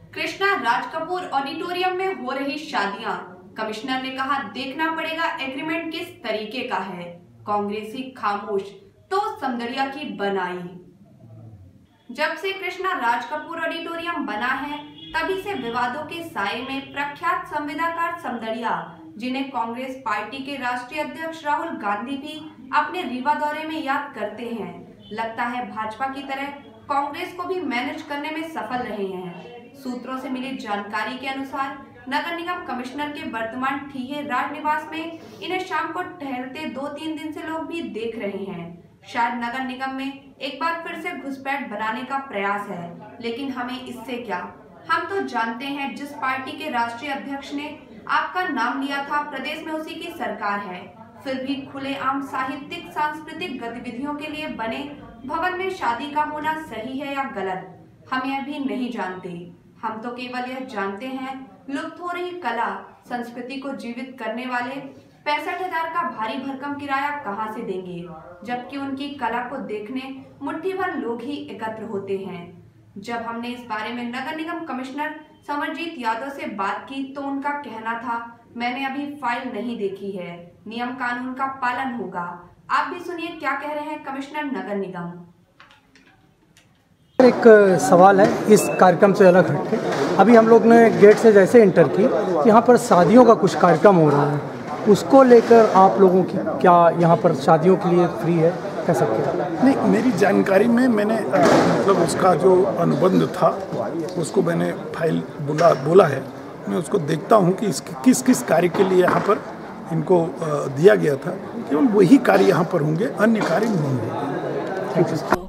Krishna Raj Kapoor auditorium में हो रही शादियां। कमिश्नर ने कहा देखना पड़ेगा एग्रीमेंट किस तरीके का है। कांग्रेसी खामोश तो समदड़िया की बनाई। जब से कृष्णा राज कपूर ऑडिटोरियम बना है तभी से विवादों के साए में प्रख्यात संविदाकार समदड़िया, जिन्हें कांग्रेस पार्टी के राष्ट्रीय अध्यक्ष राहुल गांधी भी अपने रीवा दौरे में याद करते हैं, लगता है भाजपा की तरह कांग्रेस को भी मैनेज करने में सफल रहे हैं। सूत्रों से मिली जानकारी के अनुसार नगर निगम कमिश्नर के वर्तमान ठीहे राज निवास में इन्हें शाम को टहलते 2-3 दिन से लोग भी देख रहे हैं। शायद नगर निगम में एक बार फिर से घुसपैठ बनाने का प्रयास है, लेकिन हमें इससे क्या। हम तो जानते हैं जिस पार्टी के राष्ट्रीय अध्यक्ष ने आपका नाम लिया था प्रदेश में उसी की सरकार है, फिर भी खुलेआम साहित्यिक सांस्कृतिक गतिविधियों के लिए बने भवन में शादी का होना सही है या गलत, हम यह भी नहीं जानते। हम तो केवल यह जानते हैं लुप्त हो रही कला संस्कृति को जीवित करने वाले 65,000 का भारी भरकम किराया कहां से देंगे, जबकि उनकी कला को देखने मुट्ठी भर लोग ही एकत्र होते हैं। जब हमने इस बारे में नगर निगम कमिश्नर समरजीत यादव से बात की तो उनका कहना था, मैंने अभी फाइल नहीं देखी है, नियम कानून का पालन होगा। आप भी सुनिए क्या कह रहे हैं कमिश्नर नगर निगम। एक सवाल है इस कार्यक्रम से अलग हटके। अभी हम लोग ने गेट से जैसे इंटर की, यहाँ पर शादियों का कुछ कार्यक्रम हो रहा है, उसको लेकर आप लोगों की क्या यहाँ पर शादियों के लिए फ्री है, कह सकते हैं? नहीं, मेरी जानकारी में मैंने मतलब उसका जो अनुबंध था उसको मैंने फाइल बोला है, मैं उसको देखता हूँ कि किस किस कार्य के लिए यहाँ पर इनको दिया गया था, केवल वही कार्य यहाँ पर होंगे, अन्य कार्य नहीं होंगे। Thank you.